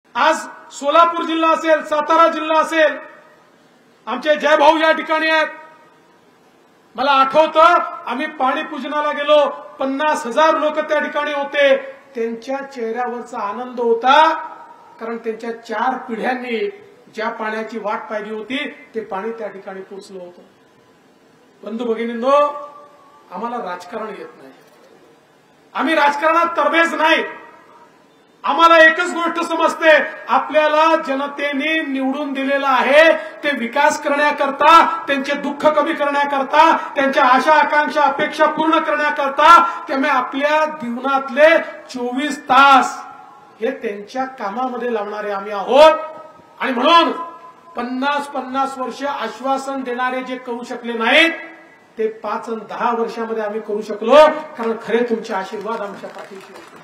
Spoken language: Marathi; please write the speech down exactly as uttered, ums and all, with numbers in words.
आज सोलापूर जिल्हा असेल, सातारा जिल्हा असेल, आमचे जयभाऊ या ठिकाणी आहेत. मला आठवतं आम्ही पाणी पूजनाला गेलो, पन्नास हजार लोक त्या ठिकाणी होते. त्यांच्या चेहऱ्यावरचा आनंद होता, कारण त्यांच्या चार पिढ्यांनी ज्या पाण्याची वाट पाहिली होती ते पाणी त्या ठिकाणी पोचलं होतं. बंधू भगिनींनो, आम्हाला राजकारण येत नाही, आम्ही राजकारणात तरबेज नाही. आम्हाला एकच गोष्ट समजते, आपल्याला जनतेने निवडून दिलेलं आहे ते विकास करण्याकरता, त्यांचे दुःख कमी करण्याकरता, त्यांच्या आशा आकांक्षा अपेक्षा पूर्ण करण्याकरता. त्यामुळे आपल्या जीवनातले चोवीस तास हे त्यांच्या कामामध्ये लावणारे आम्ही आहोत. आणि म्हणून पन्नास पन्नास वर्ष आश्वासन देणारे जे करू शकले नाहीत ते पाच आणि दहा वर्षामध्ये आम्ही करू शकलो, कारण खरे तुमचे आशीर्वाद आमच्या पाठीशी होते.